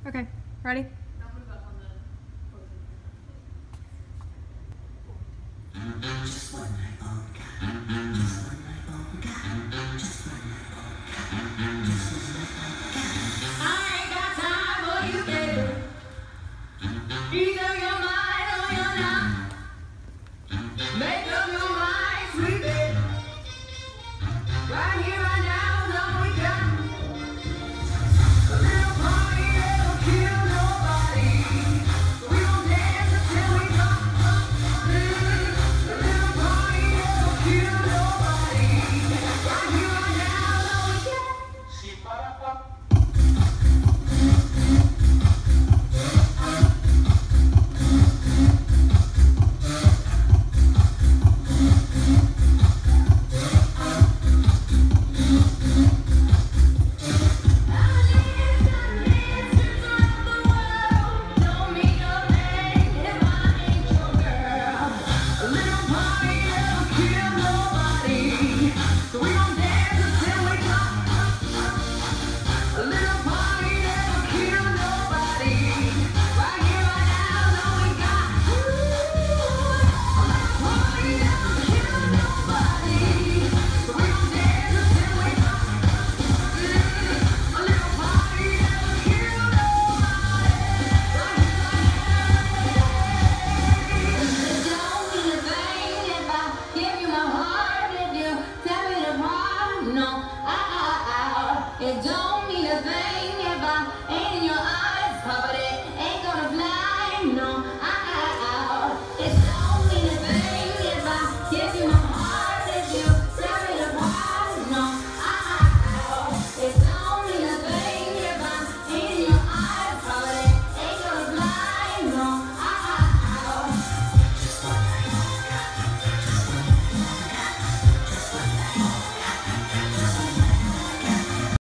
Okay, ready? Just one night, oh God. Just one night, oh God. Just one night, oh God. Just one night, oh God. I ain't got time for you, baby. Either you're mine or you're not. Make up your mind, sweet baby. Right here, right now is all we got. A little party that'll kill nobody. We gon' dance until we drop. A little party that'll kill nobody. Right here, right now is all we got. It don't mean a thing if I ain't in your eyes, puppet.